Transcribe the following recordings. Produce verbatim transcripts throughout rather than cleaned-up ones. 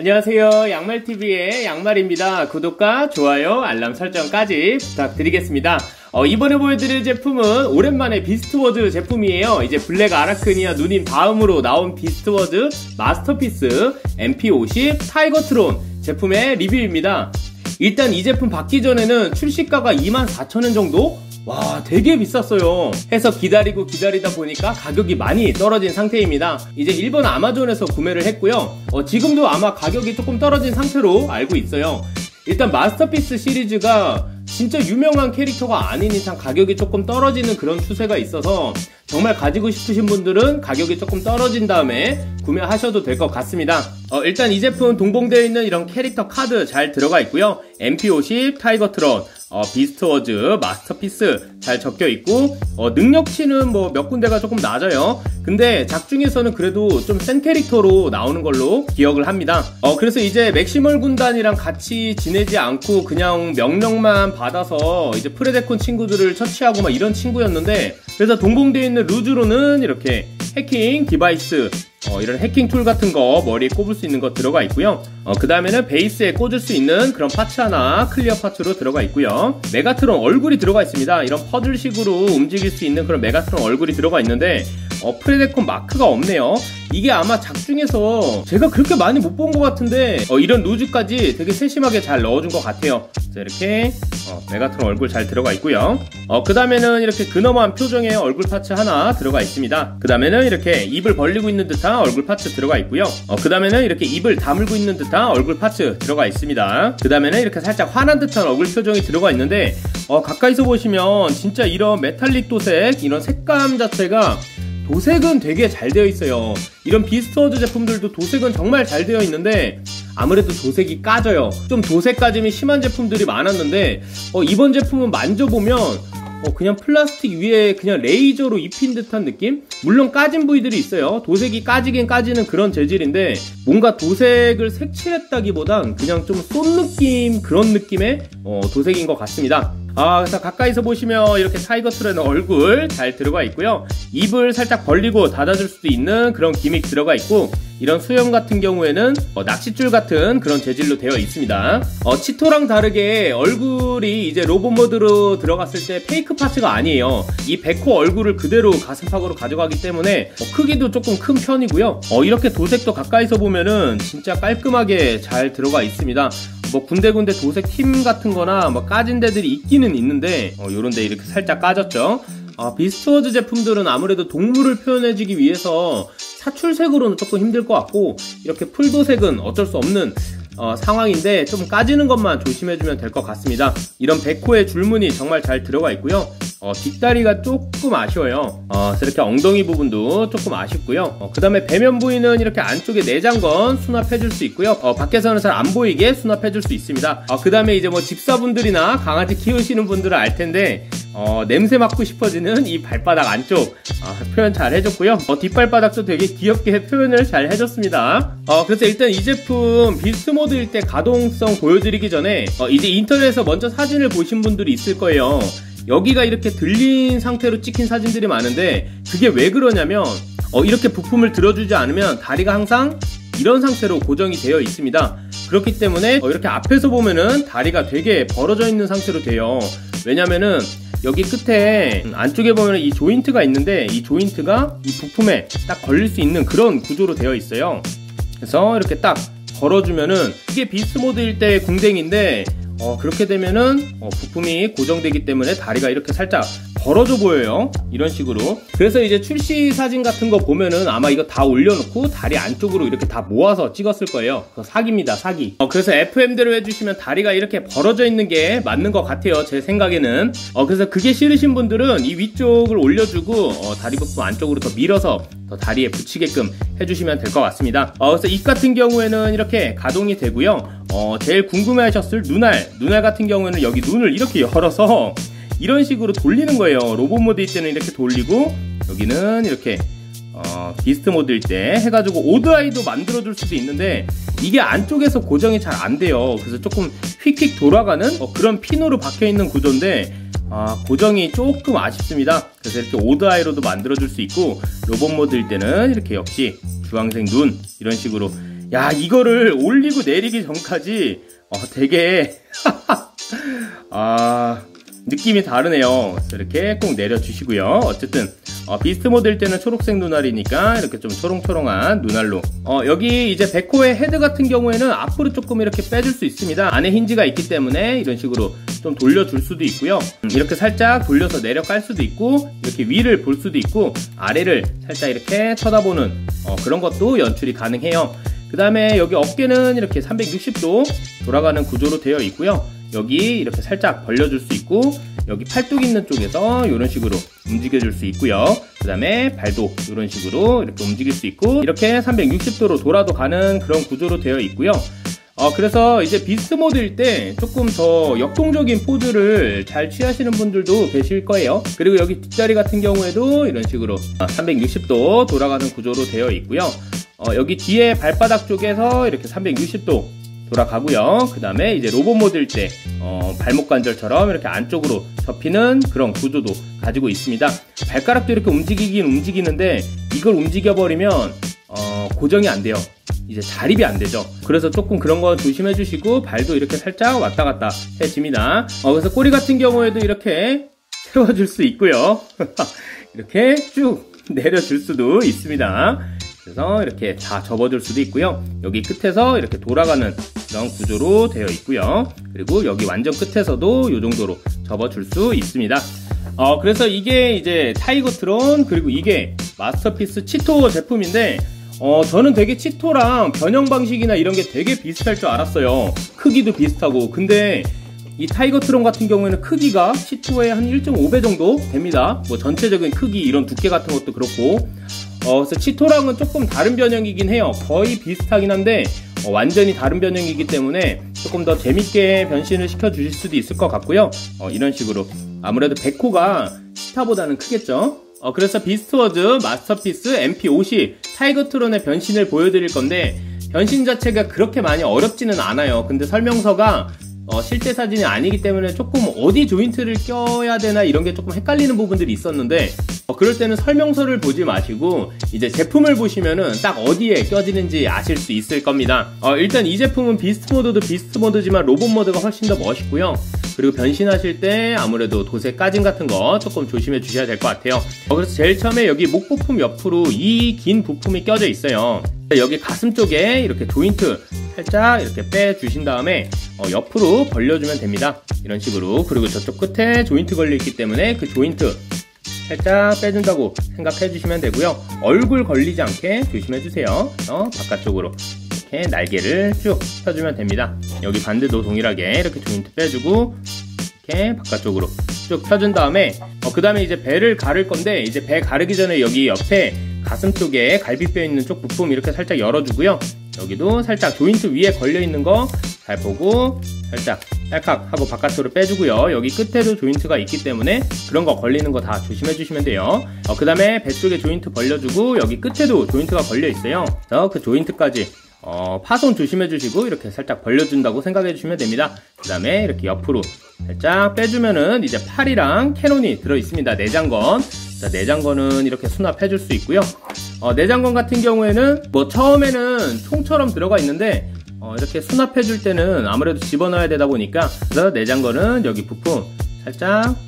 안녕하세요. 양말티비의 양말입니다. 구독과 좋아요, 알람 설정까지 부탁드리겠습니다. 어, 이번에 보여드릴 제품은 오랜만에 비스트워드 제품이에요. 이제 블랙 아라크니아 누님 다음으로 나온 비스트워드 마스터피스 엠피 오십 타이거트론 제품의 리뷰입니다. 일단 이 제품 받기 전에는 출시가가 이만 사천 원 정도? 와, 되게 비쌌어요. 해서 기다리고 기다리다 보니까 가격이 많이 떨어진 상태입니다. 이제 일본 아마존에서 구매를 했고요. 어, 지금도 아마 가격이 조금 떨어진 상태로 알고 있어요. 일단 마스터피스 시리즈가 진짜 유명한 캐릭터가 아닌 이상 가격이 조금 떨어지는 그런 추세가 있어서 정말 가지고 싶으신 분들은 가격이 조금 떨어진 다음에 구매하셔도 될 것 같습니다. 어, 일단 이 제품 동봉되어 있는 이런 캐릭터 카드 잘 들어가 있고요. 엠피 오십 타이거트론, 어, 비스트워즈 마스터피스 잘 적혀 있고, 어, 능력치는 뭐 몇 군데가 조금 낮아요. 근데 작중에서는 그래도 좀 센 캐릭터로 나오는 걸로 기억을 합니다. 어, 그래서 이제 맥시멀 군단이랑 같이 지내지 않고 그냥 명령만 받아서 이제 프레데콘 친구들을 처치하고 막 이런 친구였는데, 그래서 동봉되어 있는 루즈로는 이렇게 해킹 디바이스, 어, 이런 해킹 툴 같은 거 머리에 꼽을 수 있는 거 들어가 있고요. 어, 그 다음에는 베이스에 꽂을 수 있는 그런 파츠 하나 클리어 파츠로 들어가 있고요. 메가트론 얼굴이 들어가 있습니다. 이런 퍼즐식으로 움직일 수 있는 그런 메가트론 얼굴이 들어가 있는데, 어, 프레데콘 마크가 없네요. 이게 아마 작중에서 제가 그렇게 많이 못 본 것 같은데, 어, 이런 루즈까지 되게 세심하게 잘 넣어준 것 같아요. 자, 이렇게 어, 메가트론 얼굴 잘 들어가 있고요. 어, 그 다음에는 이렇게 근엄한 표정의 얼굴 파츠 하나 들어가 있습니다. 그 다음에는 이렇게 입을 벌리고 있는 듯한 얼굴 파츠 들어가 있고요. 어, 그 다음에는 이렇게 입을 다물고 있는 듯한 얼굴 파츠 들어가 있습니다. 그 다음에는 이렇게 살짝 화난 듯한 얼굴 표정이 들어가 있는데, 어, 가까이서 보시면 진짜 이런 메탈릭 도색, 이런 색감 자체가 도색은 되게 잘 되어 있어요. 이런 비스트워드 제품들도 도색은 정말 잘 되어 있는데 아무래도 도색이 까져요. 좀 도색 까짐이 심한 제품들이 많았는데, 어, 이번 제품은 만져보면 어, 그냥 플라스틱 위에 그냥 레이저로 입힌 듯한 느낌? 물론 까진 부위들이 있어요. 도색이 까지긴 까지는 그런 재질인데 뭔가 도색을 색칠했다기보단 그냥 좀 쏜 느낌, 그런 느낌의 어, 도색인 것 같습니다. 아, 그래서 가까이서 보시면 이렇게 타이거트론의 얼굴 잘 들어가 있고요. 입을 살짝 벌리고 닫아줄 수도 있는 그런 기믹 들어가 있고, 이런 수염 같은 경우에는 어, 낚싯줄 같은 그런 재질로 되어 있습니다. 어, 치토랑 다르게 얼굴이 이제 로봇 모드로 들어갔을 때 페이크 파츠가 아니에요. 이 백호 얼굴을 그대로 가슴팍으로 가져가기 때문에 어, 크기도 조금 큰 편이고요. 어, 이렇게 도색도 가까이서 보면은 진짜 깔끔하게 잘 들어가 있습니다. 뭐 군데군데 도색 팀 같은 거나 뭐 까진 데들이 있기는 있는데, 어, 요런데 이렇게 살짝 까졌죠. 어, 비스트워드 제품들은 아무래도 동물을 표현해주기 위해서 사출색으로는 조금 힘들 것 같고, 이렇게 풀도색은 어쩔 수 없는 어, 상황인데 좀 까지는 것만 조심해주면 될 것 같습니다. 이런 백호의 줄무늬 정말 잘 들어가 있고요. 어, 뒷다리가 조금 아쉬워요. 어, 그래서 이렇게 엉덩이 부분도 조금 아쉽고요. 어, 그 다음에 배면 부위는 이렇게 안쪽에 내장건 수납해줄 수 있고요. 어, 밖에서는 잘 안 보이게 수납해줄 수 있습니다. 어, 그 다음에 이제 뭐 집사분들이나 강아지 키우시는 분들은 알 텐데, 어, 냄새 맡고 싶어지는 이 발바닥 안쪽 어, 표현 잘 해줬고요. 어, 뒷발바닥도 되게 귀엽게 표현을 잘 해줬습니다. 어, 그래서 일단 이 제품 비스트 모드일 때 가동성 보여드리기 전에 어, 이제 인터넷에서 먼저 사진을 보신 분들이 있을 거예요. 여기가 이렇게 들린 상태로 찍힌 사진들이 많은데, 그게 왜 그러냐면 어, 이렇게 부품을 들어주지 않으면 다리가 항상 이런 상태로 고정이 되어 있습니다. 그렇기 때문에 어, 이렇게 앞에서 보면은 다리가 되게 벌어져 있는 상태로 돼요. 왜냐면은 여기 끝에 안쪽에 보면 이 조인트가 있는데, 이 조인트가 이 부품에 딱 걸릴 수 있는 그런 구조로 되어 있어요. 그래서 이렇게 딱 걸어주면은, 이게 비스트 모드일 때의 궁뎅인데, 어, 그렇게 되면은 어, 부품이 고정되기 때문에 다리가 이렇게 살짝 벌어져 보여요. 이런 식으로. 그래서 이제 출시 사진 같은 거 보면은 아마 이거 다 올려놓고 다리 안쪽으로 이렇게 다 모아서 찍었을 거예요. 그거 사기입니다, 사기. 어, 그래서 에프엠대로 해주시면 다리가 이렇게 벌어져 있는 게 맞는 것 같아요, 제 생각에는. 어, 그래서 그게 싫으신 분들은 이 위쪽을 올려주고 어, 다리 부품 안쪽으로 더 밀어서 더 다리에 붙이게끔 해주시면 될 것 같습니다. 어, 그래서 입 같은 경우에는 이렇게 가동이 되고요. 어, 제일 궁금해하셨을 눈알, 눈알 같은 경우에는 여기 눈을 이렇게 열어서 이런 식으로 돌리는 거예요. 로봇 모드일 때는 이렇게 돌리고, 여기는 이렇게 어, 비스트 모드일 때 해가지고 오드아이도 만들어줄 수도 있는데, 이게 안쪽에서 고정이 잘 안 돼요. 그래서 조금 휙휙 돌아가는 어, 그런 피노로 박혀있는 구조인데, 아, 고정이 조금 아쉽습니다. 그래서 이렇게 오드아이로도 만들어줄 수 있고, 로봇 모드일 때는 이렇게 역시 주황색 눈 이런 식으로 야, 이거를 올리고 내리기 전까지 어, 되게 아, 느낌이 다르네요. 그래서 이렇게 꼭 내려주시고요. 어쨌든 어, 비스트 모드일 때는 초록색 눈알이니까 이렇게 좀 초롱초롱한 눈알로 어, 여기 이제 백호의 헤드 같은 경우에는 앞으로 조금 이렇게 빼줄 수 있습니다. 안에 힌지가 있기 때문에 이런 식으로 좀 돌려줄 수도 있고요. 음, 이렇게 살짝 돌려서 내려 깔 수도 있고, 이렇게 위를 볼 수도 있고, 아래를 살짝 이렇게 쳐다보는 어, 그런 것도 연출이 가능해요. 그 다음에 여기 어깨는 이렇게 삼백육십 도 돌아가는 구조로 되어 있고요. 여기 이렇게 살짝 벌려줄 수 있고, 여기 팔뚝 있는 쪽에서 이런 식으로 움직여줄 수 있고요. 그 다음에 발도 이런 식으로 이렇게 움직일 수 있고, 이렇게 삼백육십 도로 돌아도 가는 그런 구조로 되어 있고요. 어, 그래서 이제 비스트 모드일 때 조금 더 역동적인 포즈를 잘 취하시는 분들도 계실 거예요. 그리고 여기 뒷다리 같은 경우에도 이런 식으로 삼백육십 도 돌아가는 구조로 되어 있고요. 어, 여기 뒤에 발바닥 쪽에서 이렇게 삼백육십 도 돌아가고요. 그 다음에 이제 로봇 모드일 때 어, 발목 관절처럼 이렇게 안쪽으로 접히는 그런 구조도 가지고 있습니다. 발가락도 이렇게 움직이긴 움직이는데 이걸 움직여버리면 어, 고정이 안 돼요. 이제 자립이 안 되죠. 그래서 조금 그런 거 조심해 주시고, 발도 이렇게 살짝 왔다 갔다 해줍니다. 어, 그래서 꼬리 같은 경우에도 이렇게 세워줄 수 있고요. 이렇게 쭉 내려줄 수도 있습니다. 그래서 이렇게 다 접어줄 수도 있고요. 여기 끝에서 이렇게 돌아가는 그런 구조로 되어 있고요. 그리고 여기 완전 끝에서도 이 정도로 접어줄 수 있습니다. 어, 그래서 이게 이제 타이거트론, 그리고 이게 마스터피스 치토 제품인데, 어, 저는 되게 치토랑 변형 방식이나 이런 게 되게 비슷할 줄 알았어요. 크기도 비슷하고. 근데 이 타이거트론 같은 경우에는 크기가 치토의 한 일 점 오 배 정도 됩니다. 뭐 전체적인 크기, 이런 두께 같은 것도 그렇고. 어, 그래서 치토랑은 조금 다른 변형이긴 해요. 거의 비슷하긴 한데 어, 완전히 다른 변형이기 때문에 조금 더 재밌게 변신을 시켜 주실 수도 있을 것 같고요. 어, 이런 식으로 아무래도 백호가 치타보다는 크겠죠. 어, 그래서 비스트워드 마스터피스 엠피 오십 타이거트론의 변신을 보여드릴 건데, 변신 자체가 그렇게 많이 어렵지는 않아요. 근데 설명서가 어, 실제 사진이 아니기 때문에 조금 어디 조인트를 껴야 되나 이런 게 조금 헷갈리는 부분들이 있었는데, 어, 그럴 때는 설명서를 보지 마시고 이제 제품을 보시면은 딱 어디에 껴지는지 아실 수 있을 겁니다. 어, 일단 이 제품은 비스트 모드도 비스트 모드지만 로봇 모드가 훨씬 더 멋있고요. 그리고 변신하실 때 아무래도 도색 까짐 같은 거 조금 조심해 주셔야 될 것 같아요. 어, 그래서 제일 처음에 여기 목 부품 옆으로 이 긴 부품이 껴져 있어요. 여기 가슴 쪽에 이렇게 조인트 살짝 이렇게 빼주신 다음에 어, 옆으로 벌려주면 됩니다. 이런 식으로. 그리고 저쪽 끝에 조인트 걸려있기 때문에 그 조인트 살짝 빼준다고 생각해 주시면 되고요. 얼굴 걸리지 않게 조심해 주세요. 어, 바깥쪽으로 이렇게 날개를 쭉 펴주면 됩니다. 여기 반대도 동일하게 이렇게 조인트 빼주고 이렇게 바깥쪽으로 쭉 펴준 다음에 어, 그 다음에 이제 배를 가를 건데, 이제 배 가르기 전에 여기 옆에 가슴 쪽에 갈비뼈 있는 쪽 부품 이렇게 살짝 열어주고요. 여기도 살짝 조인트 위에 걸려있는 거 잘 보고 살짝 딸깍 하고 바깥으로 빼주고요. 여기 끝에도 조인트가 있기 때문에 그런 거 걸리는 거 다 조심해 주시면 돼요. 어, 그 다음에 배 쪽에 조인트 벌려주고 여기 끝에도 조인트가 걸려 있어요. 그래서 그 조인트까지 어, 파손 조심해 주시고 이렇게 살짝 벌려준다고 생각해 주시면 됩니다. 그 다음에 이렇게 옆으로 살짝 빼주면은 이제 팔이랑 캐논이 들어 있습니다. 내장건. 자, 내장건은 이렇게 수납해 줄 수 있고요. 어, 내장건 같은 경우에는 뭐 처음에는 총처럼 들어가 있는데 어, 이렇게 수납해 줄 때는 아무래도 집어넣어야 되다 보니까, 그래서 내장건은 여기 부품 살짝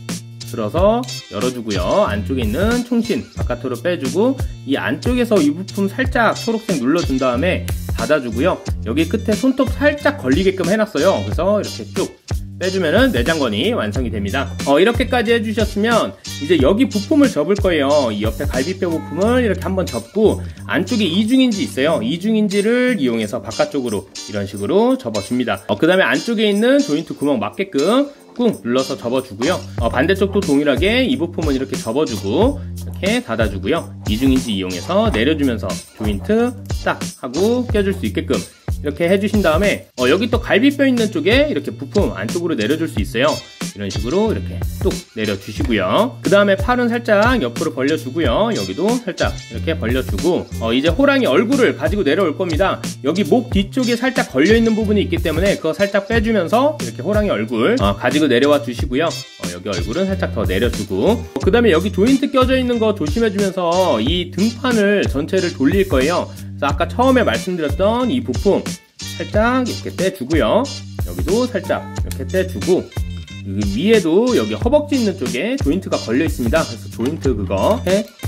들어서 열어주고요. 안쪽에 있는 총신 바깥으로 빼주고 이 안쪽에서 이 부품 살짝 초록색 눌러준 다음에 닫아주고요. 여기 끝에 손톱 살짝 걸리게끔 해놨어요. 그래서 이렇게 쭉 빼주면은 내장건이 완성이 됩니다. 어, 이렇게까지 해주셨으면 이제 여기 부품을 접을 거예요. 이 옆에 갈비뼈 부품을 이렇게 한번 접고 안쪽에 이중인지 있어요. 이중인지를 이용해서 바깥쪽으로 이런 식으로 접어줍니다. 어, 그 다음에 안쪽에 있는 조인트 구멍 맞게끔 꾹 눌러서 접어주고요. 어, 반대쪽도 동일하게 이 부품은 이렇게 접어주고 이렇게 닫아주고요. 이중인지 이용해서 내려주면서 조인트 딱 하고 껴줄 수 있게끔 이렇게 해주신 다음에 어, 여기 또 갈비뼈 있는 쪽에 이렇게 부품 안쪽으로 내려줄 수 있어요. 이런 식으로 이렇게 뚝 내려주시고요. 그 다음에 팔은 살짝 옆으로 벌려주고요. 여기도 살짝 이렇게 벌려주고 어, 이제 호랑이 얼굴을 가지고 내려올 겁니다. 여기 목 뒤쪽에 살짝 걸려있는 부분이 있기 때문에 그거 살짝 빼주면서 이렇게 호랑이 얼굴 어, 가지고 내려와 주시고요. 어, 여기 얼굴은 살짝 더 내려주고 어, 그 다음에 여기 조인트 껴져 있는 거 조심해주면서 이 등판을 전체를 돌릴 거예요. 그래서 아까 처음에 말씀드렸던 이 부품 살짝 이렇게 떼주고요. 여기도 살짝 이렇게 떼주고, 여기 위에도 여기 허벅지 있는 쪽에 조인트가 걸려 있습니다. 그래서 조인트 그거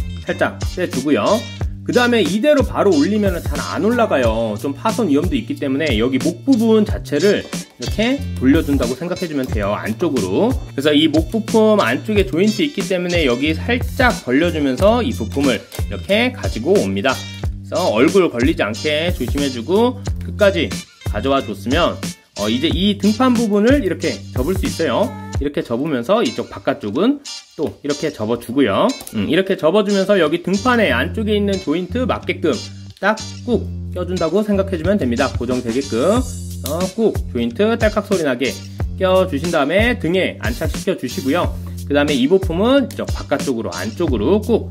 살짝 떼주고요. 그 다음에 이대로 바로 올리면 잘 안 올라가요. 좀 파손 위험도 있기 때문에 여기 목 부분 자체를 이렇게 돌려준다고 생각해주면 돼요. 안쪽으로. 그래서 이 목 부품 안쪽에 조인트 있기 때문에 여기 살짝 벌려주면서 이 부품을 이렇게 가지고 옵니다. 그래서 얼굴 걸리지 않게 조심해주고 끝까지 가져와 줬으면 어 이제 이 등판 부분을 이렇게 접을 수 있어요. 이렇게 접으면서 이쪽 바깥쪽은 또 이렇게 접어주고요. 음, 이렇게 접어주면서 여기 등판에 안쪽에 있는 조인트 맞게끔 딱 꾹 껴준다고 생각해주면 됩니다. 고정되게끔 어, 꾹 조인트 딸깍 소리 나게 껴주신 다음에 등에 안착시켜 주시고요. 그 다음에 이 부품은 이쪽 바깥쪽으로 안쪽으로 꾹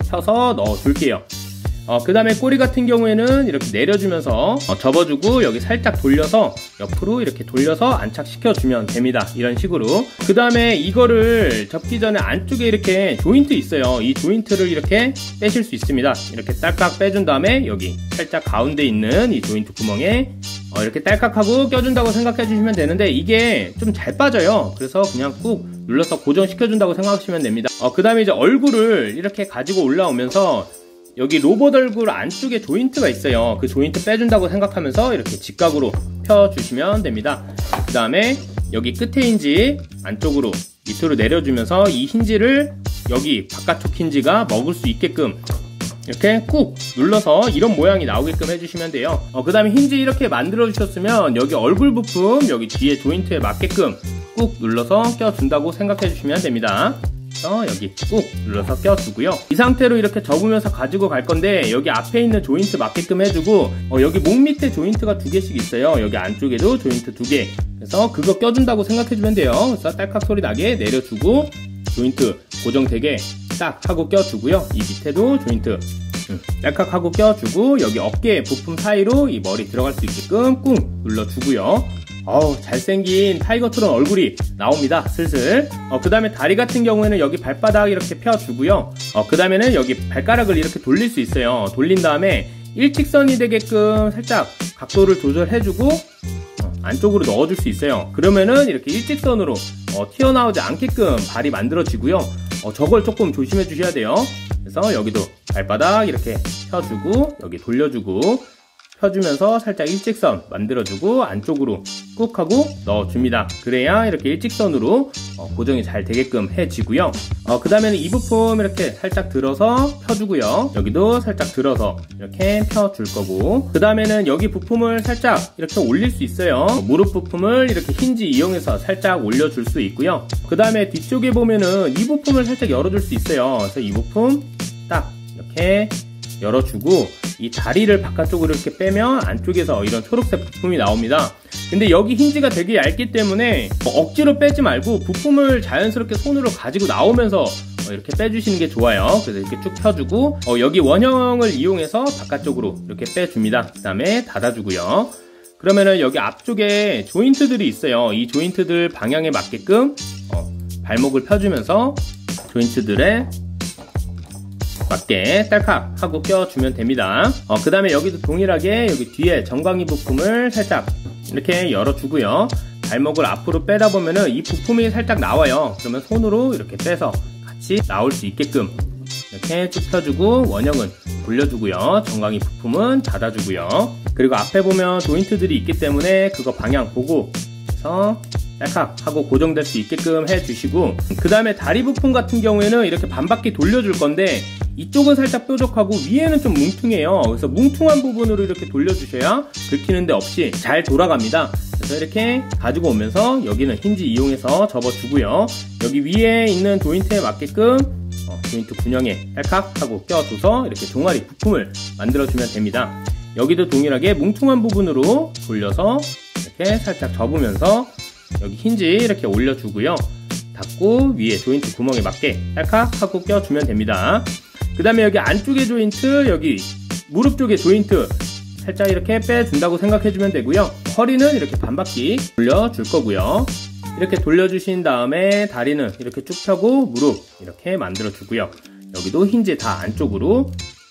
펴서 넣어 줄게요. 어, 그 다음에 꼬리 같은 경우에는 이렇게 내려주면서 어, 접어주고 여기 살짝 돌려서 옆으로 이렇게 돌려서 안착시켜주면 됩니다. 이런 식으로. 그 다음에 이거를 접기 전에 안쪽에 이렇게 조인트 있어요. 이 조인트를 이렇게 빼실 수 있습니다. 이렇게 딸깍 빼준 다음에 여기 살짝 가운데 있는 이 조인트 구멍에 어, 이렇게 딸깍하고 껴준다고 생각해 주시면 되는데 이게 좀 잘 빠져요. 그래서 그냥 꾹 눌러서 고정시켜준다고 생각하시면 됩니다. 어, 그 다음에 이제 얼굴을 이렇게 가지고 올라오면서 여기 로봇 얼굴 안쪽에 조인트가 있어요. 그 조인트 빼준다고 생각하면서 이렇게 직각으로 펴주시면 됩니다. 그 다음에 여기 끝에 힌지 안쪽으로 밑으로 내려주면서 이 힌지를 여기 바깥쪽 힌지가 먹을 수 있게끔 이렇게 꾹 눌러서 이런 모양이 나오게끔 해주시면 돼요. 어, 그 다음에 힌지 이렇게 만들어 주셨으면 여기 얼굴 부품 여기 뒤에 조인트에 맞게끔 꾹 눌러서 껴준다고 생각해 주시면 됩니다. 여기 꾹 눌러서 껴주고요. 이 상태로 이렇게 접으면서 가지고 갈 건데 여기 앞에 있는 조인트 맞게끔 해주고 어, 여기 목 밑에 조인트가 두 개씩 있어요. 여기 안쪽에도 조인트 두 개. 그래서 그거 껴준다고 생각해주면 돼요. 그래서 딸깍 소리 나게 내려주고 조인트 고정되게 딱 하고 껴주고요. 이 밑에도 조인트 음, 딸깍 하고 껴주고 여기 어깨 부품 사이로 이 머리 들어갈 수 있게끔 꾹 눌러주고요. 어우, 잘생긴 타이거트론 얼굴이 나옵니다. 슬슬. 어, 그 다음에 다리 같은 경우에는 여기 발바닥 이렇게 펴주고요. 어, 그 다음에는 여기 발가락을 이렇게 돌릴 수 있어요. 돌린 다음에 일직선이 되게끔 살짝 각도를 조절해주고 어, 안쪽으로 넣어줄 수 있어요. 그러면은 이렇게 일직선으로 어, 튀어나오지 않게끔 발이 만들어지고요. 어, 저걸 조금 조심해 주셔야 돼요. 그래서 여기도 발바닥 이렇게 펴주고 여기 돌려주고 펴주면서 살짝 일직선 만들어주고 안쪽으로 꾹 하고 넣어줍니다. 그래야 이렇게 일직선으로 어, 고정이 잘 되게끔 해지고요. 어, 그 다음에는 이 부품 이렇게 살짝 들어서 펴주고요. 여기도 살짝 들어서 이렇게 펴줄 거고, 그 다음에는 여기 부품을 살짝 이렇게 올릴 수 있어요. 어, 무릎 부품을 이렇게 힌지 이용해서 살짝 올려줄 수 있고요. 그 다음에 뒤쪽에 보면은 이 부품을 살짝 열어줄 수 있어요. 그래서 이 부품 딱 이렇게 열어주고 이 다리를 바깥쪽으로 이렇게 빼면 안쪽에서 이런 초록색 부품이 나옵니다. 근데 여기 힌지가 되게 얇기 때문에 억지로 빼지 말고 부품을 자연스럽게 손으로 가지고 나오면서 이렇게 빼주시는 게 좋아요. 그래서 이렇게 쭉 펴주고 어 여기 원형을 이용해서 바깥쪽으로 이렇게 빼줍니다. 그 다음에 닫아주고요. 그러면은 여기 앞쪽에 조인트들이 있어요. 이 조인트들 방향에 맞게끔 어 발목을 펴주면서 조인트들의 맞게 딸깍 하고 껴주면 됩니다. 어, 그 다음에 여기도 동일하게 여기 뒤에 정강이 부품을 살짝 이렇게 열어주고요. 발목을 앞으로 빼다 보면은 이 부품이 살짝 나와요. 그러면 손으로 이렇게 빼서 같이 나올 수 있게끔 이렇게 쭉 펴주고 원형은 돌려주고요. 정강이 부품은 닫아주고요. 그리고 앞에 보면 조인트들이 있기 때문에 그거 방향 보고 해서 딸깍 하고 고정될 수 있게끔 해주시고, 그 다음에 다리 부품 같은 경우에는 이렇게 반바퀴 돌려줄 건데 이쪽은 살짝 뾰족하고 위에는 좀 뭉퉁해요. 그래서 뭉퉁한 부분으로 이렇게 돌려주셔야 긁히는 데 없이 잘 돌아갑니다. 그래서 이렇게 가지고 오면서 여기는 힌지 이용해서 접어주고요. 여기 위에 있는 조인트에 맞게끔 어, 조인트 군형에 딸깍 하고 껴줘서 이렇게 종아리 부품을 만들어주면 됩니다. 여기도 동일하게 뭉퉁한 부분으로 돌려서 이렇게 살짝 접으면서 여기 힌지 이렇게 올려주고요. 닫고 위에 조인트 구멍에 맞게 딸깍 하고 껴주면 됩니다. 그 다음에 여기 안쪽에 조인트, 여기 무릎 쪽에 조인트 살짝 이렇게 빼준다고 생각해주면 되고요. 허리는 이렇게 반바퀴 돌려줄 거고요. 이렇게 돌려주신 다음에 다리는 이렇게 쭉 펴고 무릎 이렇게 만들어주고요. 여기도 힌지 다 안쪽으로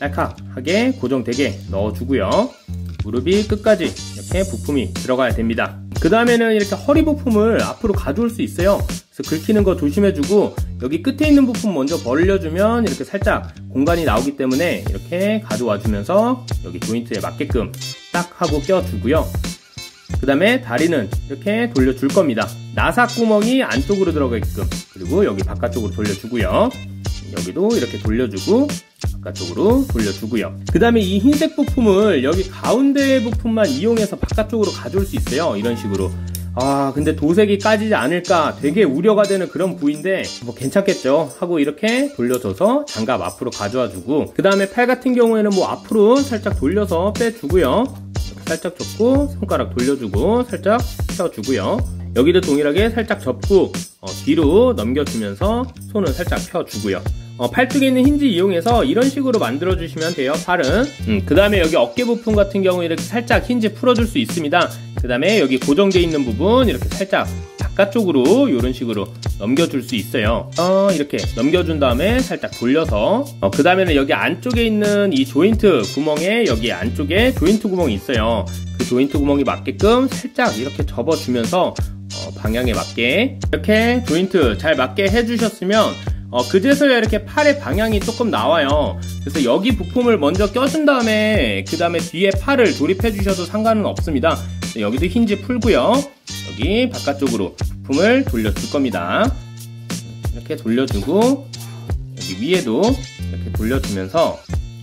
딸깍하게 고정되게 넣어주고요. 무릎이 끝까지 이렇게 부품이 들어가야 됩니다. 그 다음에는 이렇게 허리 부품을 앞으로 가져올 수 있어요. 그래서 긁히는 거 조심해주고 여기 끝에 있는 부품 먼저 벌려주면 이렇게 살짝 공간이 나오기 때문에 이렇게 가져와주면서 여기 조인트에 맞게끔 딱 하고 껴주고요. 그 다음에 다리는 이렇게 돌려줄 겁니다. 나사 구멍이 안쪽으로 들어가게끔, 그리고 여기 바깥쪽으로 돌려주고요. 여기도 이렇게 돌려주고 바깥쪽으로 돌려주고요. 그 다음에 이 흰색 부품을 여기 가운데 부품만 이용해서 바깥쪽으로 가져올 수 있어요. 이런 식으로. 아 근데 도색이 까지지 않을까 되게 우려가 되는 그런 부위인데 뭐 괜찮겠죠 하고 이렇게 돌려줘서 장갑 앞으로 가져와 주고, 그 다음에 팔 같은 경우에는 뭐 앞으로 살짝 돌려서 빼주고요. 살짝 접고 손가락 돌려주고 살짝 펴주고요. 여기도 동일하게 살짝 접고 어, 뒤로 넘겨주면서 손을 살짝 펴주고요. 어, 팔 쪽에 있는 힌지 이용해서 이런 식으로 만들어 주시면 돼요. 팔은. 음, 그 다음에 여기 어깨 부품 같은 경우 이렇게 살짝 힌지 풀어줄 수 있습니다. 그 다음에 여기 고정되어 있는 부분 이렇게 살짝 바깥쪽으로 이런 식으로 넘겨줄 수 있어요. 어, 이렇게 넘겨준 다음에 살짝 돌려서 어, 그 다음에는 여기 안쪽에 있는 이 조인트 구멍에 여기 안쪽에 조인트 구멍이 있어요. 그 조인트 구멍이 맞게끔 살짝 이렇게 접어주면서 어, 방향에 맞게 이렇게 조인트 잘 맞게 해주셨으면 어, 그제서야 이렇게 팔의 방향이 조금 나와요. 그래서 여기 부품을 먼저 껴준 다음에 그 다음에 뒤에 팔을 조립해 주셔도 상관은 없습니다. 여기도 힌지 풀고요. 여기 바깥쪽으로 부품을 돌려줄 겁니다. 이렇게 돌려주고 여기 위에도 이렇게 돌려주면서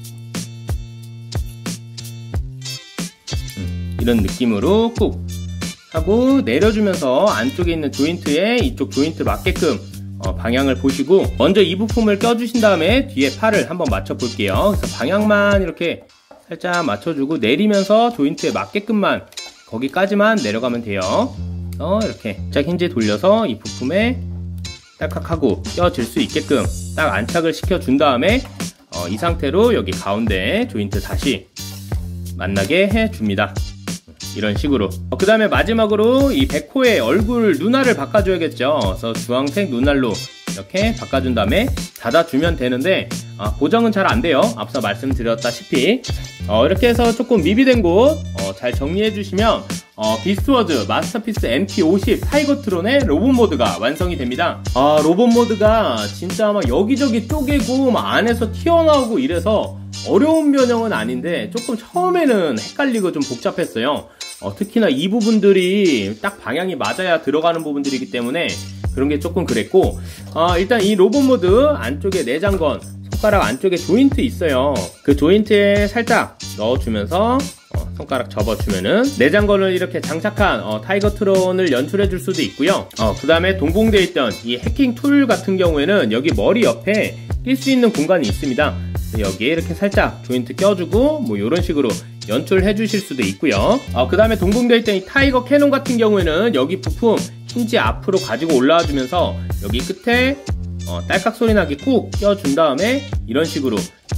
음, 이런 느낌으로 꾹 하고 내려주면서 안쪽에 있는 조인트에 이쪽 조인트 맞게끔 어, 방향을 보시고 먼저 이 부품을 껴주신 다음에 뒤에 팔을 한번 맞춰 볼게요. 그래서 방향만 이렇게 살짝 맞춰주고 내리면서 조인트에 맞게끔만 거기까지만 내려가면 돼요. 어, 이렇게 살짝 힌지 돌려서 이 부품에 딸깍하고 껴질 수 있게끔 딱 안착을 시켜준 다음에 어, 이 상태로 여기 가운데 조인트 다시 만나게 해줍니다. 이런 식으로. 어, 그 다음에 마지막으로 이 백호의 얼굴 눈알을 바꿔줘야겠죠. 그래서 주황색 눈알로 이렇게 바꿔준 다음에 닫아주면 되는데 아, 고정은 잘 안돼요. 앞서 말씀드렸다시피 어, 이렇게 해서 조금 미비된 곳 잘 어, 정리해주시면 어, 비스트워드 마스터피스 엠티 오십 타이거트론의 로봇 모드가 완성이 됩니다. 아, 로봇 모드가 진짜 막 여기저기 쪼개고 막 안에서 튀어나오고 이래서 어려운 변형은 아닌데 조금 처음에는 헷갈리고 좀 복잡했어요. 어, 특히나 이 부분들이 딱 방향이 맞아야 들어가는 부분들이기 때문에 그런 게 조금 그랬고 어, 일단 이 로봇 모드 안쪽에 내장건 손가락 안쪽에 조인트 있어요. 그 조인트에 살짝 넣어주면서 어, 손가락 접어주면은 내장건을 이렇게 장착한 어, 타이거트론을 연출해 줄 수도 있고요. 어, 그 다음에 동봉되어 있던 이 해킹 툴 같은 경우에는 여기 머리 옆에 낄 수 있는 공간이 있습니다. 여기에 이렇게 살짝 조인트 껴주고 뭐 이런 식으로 연출해 주실 수도 있고요. 어, 그 다음에 동봉되어 있던 이 타이거 캐논 같은 경우에는 여기 부품 힌지 앞으로 가지고 올라와 주면서 여기 끝에 어, 딸깍 소리 나게 꾹 껴준 다음에 이런 식으로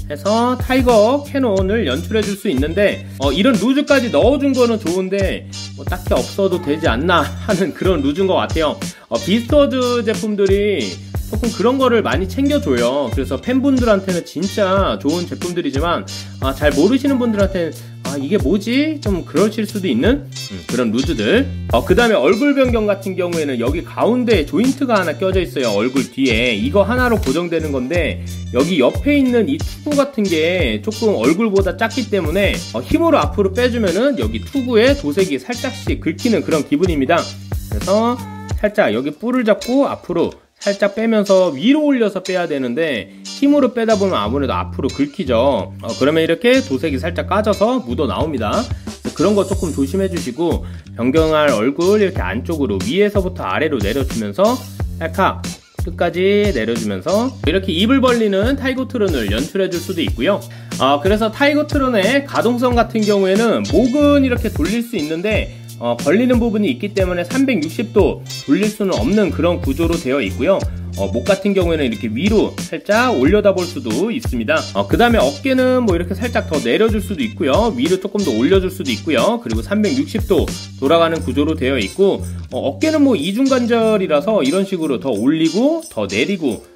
해서 타이거 캐논을 연출해 줄 수 있는데 어, 이런 루즈까지 넣어준 거는 좋은데 뭐 딱히 없어도 되지 않나 하는 그런 루즈인 것 같아요. 어, 비스트워드 제품들이 조금 그런 거를 많이 챙겨줘요. 그래서 팬분들한테는 진짜 좋은 제품들이지만 아, 잘 모르시는 분들한테는 아, 이게 뭐지? 좀 그러실 수도 있는 음, 그런 루즈들. 어, 그 다음에 얼굴 변경 같은 경우에는 여기 가운데에 조인트가 하나 껴져 있어요. 얼굴 뒤에. 이거 하나로 고정되는 건데 여기 옆에 있는 이 투구 같은 게 조금 얼굴보다 작기 때문에 어, 힘으로 앞으로 빼주면은 여기 투구에 도색이 살짝씩 긁히는 그런 기분입니다. 그래서 살짝 여기 뿔을 잡고 앞으로 살짝 빼면서 위로 올려서 빼야 되는데 힘으로 빼다 보면 아무래도 앞으로 긁히죠. 어, 그러면 이렇게 도색이 살짝 까져서 묻어 나옵니다. 그런 거 조금 조심해 주시고 변경할 얼굴 이렇게 안쪽으로 위에서부터 아래로 내려주면서 살짝 끝까지 내려주면서 이렇게 입을 벌리는 타이거트론을 연출해 줄 수도 있고요. 어, 그래서 타이거트론의 가동성 같은 경우에는 목은 이렇게 돌릴 수 있는데 어, 걸리는 부분이 있기 때문에 삼백육십 도 돌릴 수는 없는 그런 구조로 되어 있고요. 어, 목 같은 경우에는 이렇게 위로 살짝 올려다 볼 수도 있습니다. 어, 그 다음에 어깨는 뭐 이렇게 살짝 더 내려줄 수도 있고요. 위로 조금 더 올려줄 수도 있고요. 그리고 삼백육십 도 돌아가는 구조로 되어 있고 어, 어깨는 뭐 이중관절이라서 이런 식으로 더 올리고 더 내리고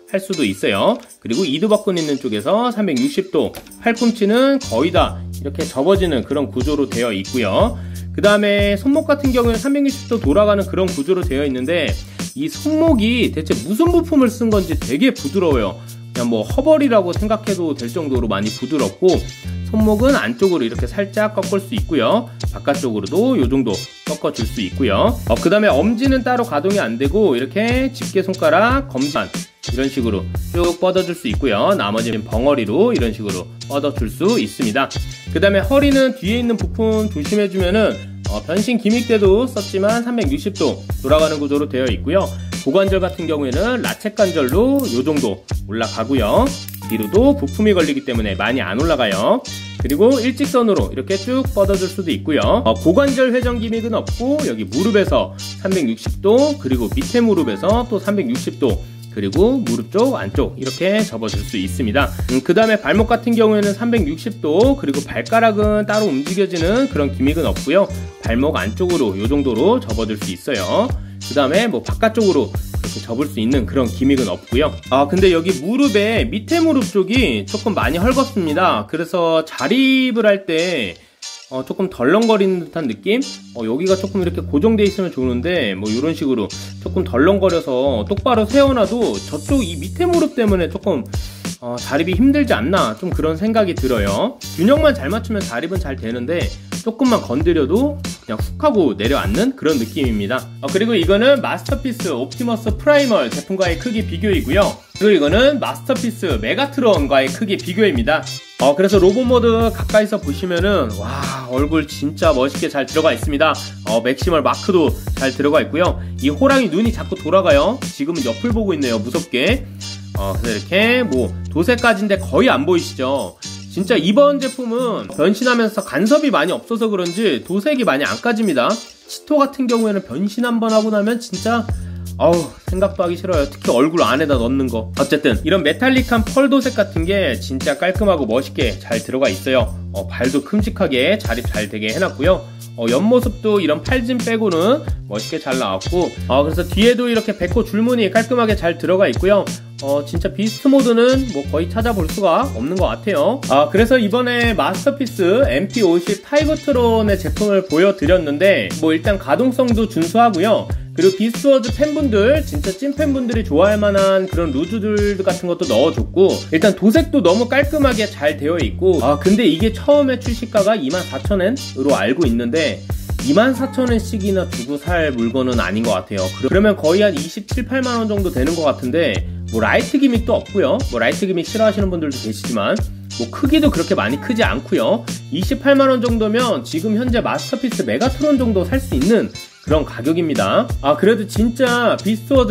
할 수도 있어요. 그리고 이두박근 있는 쪽에서 삼백육십 도, 팔꿈치는 거의 다 이렇게 접어지는 그런 구조로 되어 있고요. 그 다음에 손목 같은 경우에는 삼백육십 도 돌아가는 그런 구조로 되어 있는데, 이 손목이 대체 무슨 부품을 쓴 건지 되게 부드러워요. 그냥 뭐 허벌이라고 생각해도 될 정도로 많이 부드럽고, 손목은 안쪽으로 이렇게 살짝 꺾을 수 있고요. 바깥쪽으로도 이 정도 꺾어줄 수 있고요. 어, 그 다음에 엄지는 따로 가동이 안 되고 이렇게 집게손가락, 검지만 이런 식으로 쭉 뻗어줄 수 있고요. 나머지는 벙어리로 이런 식으로 뻗어줄 수 있습니다. 그 다음에 허리는 뒤에 있는 부품 조심해주면은 어, 변신 기믹 때도 썼지만 삼백육십 도 돌아가는 구조로 되어 있고요. 고관절 같은 경우에는 라쳇 관절로 이 정도 올라가고요. 뒤로도 부품이 걸리기 때문에 많이 안 올라가요. 그리고 일직선으로 이렇게 쭉 뻗어줄 수도 있고요. 어, 고관절 회전 기믹은 없고, 여기 무릎에서 삼백육십 도, 그리고 밑에 무릎에서 또 삼백육십 도, 그리고 무릎 쪽 안쪽 이렇게 접어줄 수 있습니다. 음, 그 다음에 발목 같은 경우에는 삼백육십 도, 그리고 발가락은 따로 움직여지는 그런 기믹은 없고요. 발목 안쪽으로 이 정도로 접어줄 수 있어요. 그 다음에 뭐 바깥쪽으로 그렇게 접을 수 있는 그런 기믹은 없고요. 아 근데 여기 무릎에 밑에 무릎 쪽이 조금 많이 헐겁습니다. 그래서 자립을 할 때 어, 조금 덜렁거리는 듯한 느낌? 어, 여기가 조금 이렇게 고정되어 있으면 좋은데, 뭐, 이런 식으로 조금 덜렁거려서 똑바로 세워놔도 저쪽 이 밑에 무릎 때문에 조금, 어, 자립이 힘들지 않나, 좀 그런 생각이 들어요. 균형만 잘 맞추면 자립은 잘 되는데, 조금만 건드려도 그냥 훅 하고 내려앉는 그런 느낌입니다. 어, 그리고 이거는 마스터피스 옵티머스 프라이멀 제품과의 크기 비교이고요. 그리고 이거는 마스터피스 메가트론과의 크기 비교입니다. 어, 그래서 로봇 모드 가까이서 보시면은, 와, 얼굴 진짜 멋있게 잘 들어가 있습니다. 어, 맥시멀 마크도 잘 들어가 있고요. 이 호랑이 눈이 자꾸 돌아가요. 지금은 옆을 보고 있네요, 무섭게. 어, 그래서 이렇게 뭐 도색까지인데 거의 안 보이시죠? 진짜 이번 제품은 변신하면서 간섭이 많이 없어서 그런지 도색이 많이 안 까집니다. 치토 같은 경우에는 변신 한번 하고 나면 진짜 어우 생각도 하기 싫어요. 특히 얼굴 안에다 넣는 거. 어쨌든 이런 메탈릭한 펄 도색 같은 게 진짜 깔끔하고 멋있게 잘 들어가 있어요. 어, 발도 큼직하게 자립 잘 되게 해놨고요. 어, 옆모습도 이런 팔짐 빼고는 멋있게 잘 나왔고, 어, 그래서 뒤에도 이렇게 백호 줄무늬 깔끔하게 잘 들어가 있고요. 어, 진짜 비스트 모드는 뭐 거의 찾아볼 수가 없는 것 같아요. 아, 그래서 이번에 마스터피스 엠피 오십 타이거트론의 제품을 보여드렸는데, 뭐 일단 가동성도 준수하고요. 그리고 비스트워즈 팬분들, 진짜 찐팬분들이 좋아할 만한 그런 루즈들 같은 것도 넣어줬고, 일단 도색도 너무 깔끔하게 잘 되어 있고, 아 근데 이게 처음에 출시가가 이만 사천 엔으로 알고 있는데 이만 사천 엔씩이나 주고 살 물건은 아닌 것 같아요. 그러면 거의 한 이십칠, 팔만 원 정도 되는 것 같은데, 뭐 라이트 기믹도 없고요. 뭐 라이트 기믹 싫어하시는 분들도 계시지만 뭐 크기도 그렇게 많이 크지 않고요. 이십팔만 원 정도면 지금 현재 마스터피스 메가트론 정도 살 수 있는 그런 가격입니다. 아 그래도 진짜 비스트워즈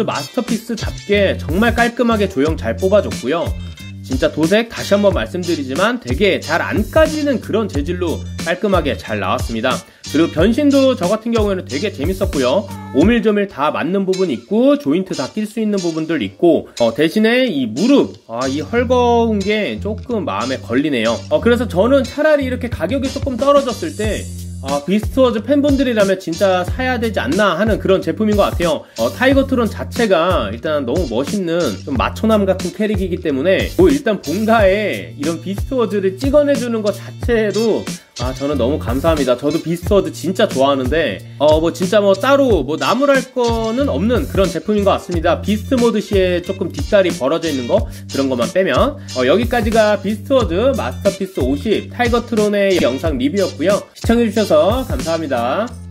마스터피스답게 정말 깔끔하게 조형 잘 뽑아줬고요. 진짜 도색 다시 한번 말씀드리지만 되게 잘 안 까지는 그런 재질로 깔끔하게 잘 나왔습니다. 그리고 변신도 저 같은 경우에는 되게 재밌었고요. 오밀조밀 다 맞는 부분 있고 조인트 다 낄 수 있는 부분들 있고, 어, 대신에 이 무릎, 아, 이 헐거운 게 조금 마음에 걸리네요. 어, 그래서 저는 차라리 이렇게 가격이 조금 떨어졌을 때 아, 비스트워즈 팬분들이라면 진짜 사야 되지 않나 하는 그런 제품인 것 같아요. 어, 타이거트론 자체가 일단 너무 멋있는 좀 마초남 같은 캐릭이기 때문에 뭐 일단 본가에 이런 비스트워즈를 찍어내주는 것 자체도 아 저는 너무 감사합니다. 저도 비스트워즈 진짜 좋아하는데 어 뭐 진짜 뭐 따로 뭐 나무랄 거는 없는 그런 제품인 것 같습니다. 비스트 모드 시에 조금 뒷다리 벌어져 있는 거 그런 것만 빼면 어 여기까지가 비스트워즈 마스터피스 오십 타이거트론의 영상 리뷰였고요. 시청해주셔서 감사합니다.